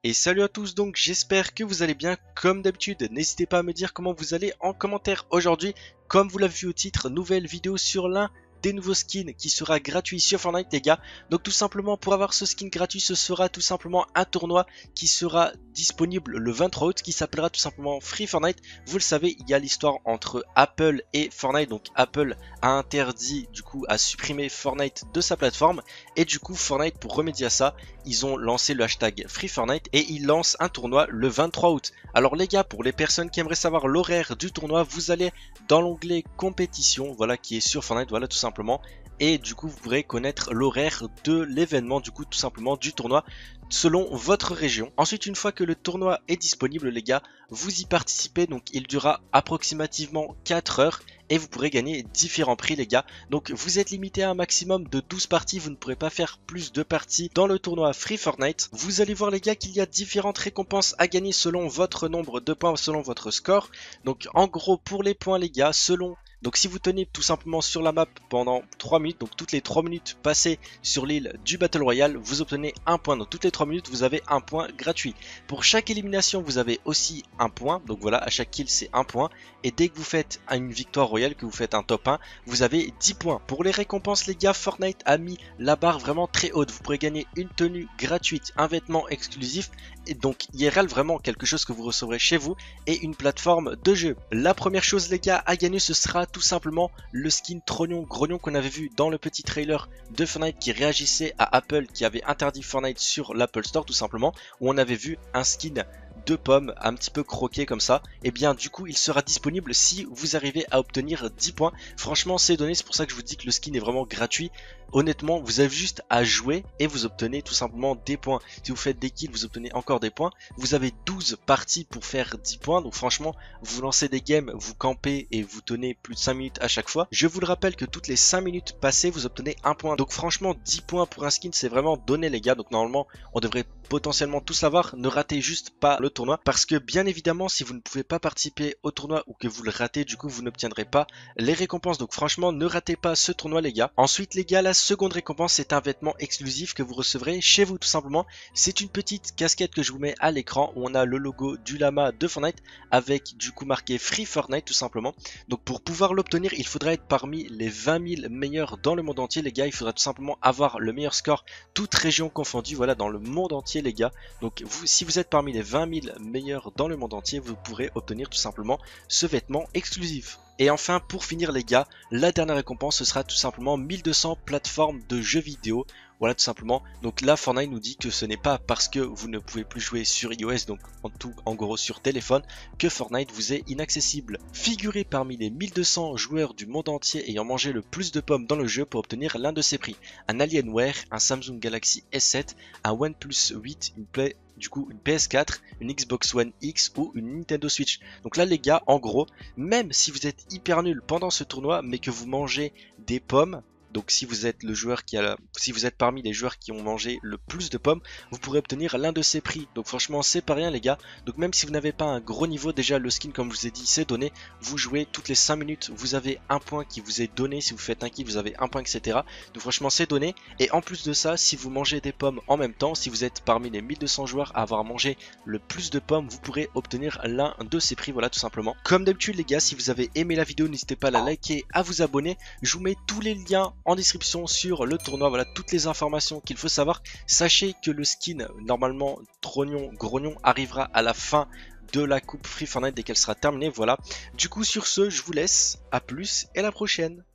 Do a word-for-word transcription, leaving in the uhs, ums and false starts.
Et salut à tous, donc j'espère que vous allez bien. Comme d'habitude, n'hésitez pas à me dire comment vous allez en commentaire aujourd'hui. Comme vous l'avez vu au titre, nouvelle vidéo sur l'un des nouveaux skins qui sera gratuit sur Fortnite les gars. Donc tout simplement pour avoir ce skin gratuit, ce sera tout simplement un tournoi qui sera disponible le vingt-trois août, qui s'appellera tout simplement Free Fortnite. Vous le savez, il y a l'histoire entre Apple et Fortnite. Donc Apple a interdit du coup à supprimer Fortnite de sa plateforme, et du coup Fortnite, pour remédier à ça, ils ont lancé le hashtag Free Fortnite et ils lancent un tournoi le vingt-trois août. Alors les gars, pour les personnes qui aimeraient savoir l'horaire du tournoi, vous allez dans l'onglet compétition, voilà, qui est sur Fortnite, voilà tout simplement. Simplement, et du coup vous pourrez connaître l'horaire de l'événement, du coup tout simplement du tournoi selon votre région. Ensuite, une fois que le tournoi est disponible les gars, vous y participez, donc il durera approximativement quatre heures et vous pourrez gagner différents prix les gars. Donc vous êtes limité à un maximum de douze parties, vous ne pourrez pas faire plus de parties dans le tournoi Free Fortnite. Vous allez voir les gars qu'il y a différentes récompenses à gagner selon votre nombre de points, selon votre score. Donc en gros pour les points les gars, selon Donc si vous tenez tout simplement sur la map pendant trois minutes, donc toutes les trois minutes passées sur l'île du Battle Royale, vous obtenez un point. Donc toutes les trois minutes vous avez un point gratuit. Pour chaque élimination vous avez aussi un point, donc voilà, à chaque kill c'est un point. Et dès que vous faites une victoire royale, que vous faites un top un, vous avez dix points. Pour les récompenses les gars, Fortnite a mis la barre vraiment très haute. Vous pourrez gagner une tenue gratuite, un vêtement exclusif, et donc I R L vraiment quelque chose que vous recevrez chez vous, et une plateforme de jeu. La première chose les gars à gagner, ce sera tout simplement le skin Trognon Grognon qu'on avait vu dans le petit trailer de Fortnite qui réagissait à Apple qui avait interdit Fortnite sur l'Apple Store tout simplement, où on avait vu un skin de pommes un petit peu croqué comme ça. Et bien du coup il sera disponible si vous arrivez à obtenir dix points. Franchement c'est donné, c'est pour ça que je vous dis que le skin est vraiment gratuit. Honnêtement vous avez juste à jouer et vous obtenez tout simplement des points. Si vous faites des kills vous obtenez encore des points. Vous avez douze parties pour faire dix points, donc franchement vous lancez des games, vous campez et vous tenez plus de cinq minutes à chaque fois. Je vous le rappelle que toutes les cinq minutes passées vous obtenez un point. Donc franchement dix points pour un skin c'est vraiment donné les gars. Donc normalement on devrait potentiellement tous l'avoir. Ne ratez juste pas le tournoi, parce que bien évidemment si vous ne pouvez pas participer au tournoi ou que vous le ratez, du coup vous n'obtiendrez pas les récompenses. Donc franchement ne ratez pas ce tournoi les gars. Ensuite les gars, la seconde récompense c'est un vêtement exclusif que vous recevrez chez vous tout simplement. C'est une petite casquette que je vous mets à l'écran où on a le logo du lama de Fortnite avec du coup marqué Free Fortnite tout simplement. Donc pour pouvoir l'obtenir il faudra être parmi les vingt mille meilleurs dans le monde entier les gars. Il faudra tout simplement avoir le meilleur score toute région confondue, voilà, dans le monde entier les gars. Donc vous, si vous êtes parmi les vingt mille meilleurs dans le monde entier, vous pourrez obtenir tout simplement ce vêtement exclusif. Et enfin pour finir les gars, la dernière récompense ce sera tout simplement mille deux cents plateformes de jeux vidéo. Voilà tout simplement. Donc là Fortnite nous dit que ce n'est pas parce que vous ne pouvez plus jouer sur iOS, donc en tout en gros sur téléphone, que Fortnite vous est inaccessible. Figurez parmi les mille deux cents joueurs du monde entier ayant mangé le plus de pommes dans le jeu pour obtenir l'un de ces prix: un Alienware, un Samsung Galaxy S sept, un OnePlus huit, une Play du coup une P S quatre, une Xbox One X ou une Nintendo Switch. Donc là les gars, en gros, même si vous êtes hyper nul pendant ce tournoi mais que vous mangez des pommes, donc si vous êtes le joueur qui a la... si vous êtes parmi les joueurs qui ont mangé le plus de pommes, vous pourrez obtenir l'un de ces prix. Donc franchement c'est pas rien les gars. Donc même si vous n'avez pas un gros niveau, déjà le skin comme je vous ai dit c'est donné. Vous jouez toutes les cinq minutes, vous avez un point qui vous est donné. Si vous faites un kill vous avez un point, etc. Donc franchement c'est donné. Et en plus de ça, si vous mangez des pommes en même temps, si vous êtes parmi les mille deux cents joueurs à avoir mangé le plus de pommes, vous pourrez obtenir l'un de ces prix, voilà tout simplement. Comme d'habitude les gars, si vous avez aimé la vidéo, n'hésitez pas à la liker, à vous abonner. Je vous mets tous les liens en description sur le tournoi, voilà toutes les informations qu'il faut savoir. Sachez que le skin normalement Trognon Grognon arrivera à la fin de la coupe Free Fortnite dès qu'elle sera terminée, voilà. Du coup sur ce je vous laisse, à plus et à la prochaine.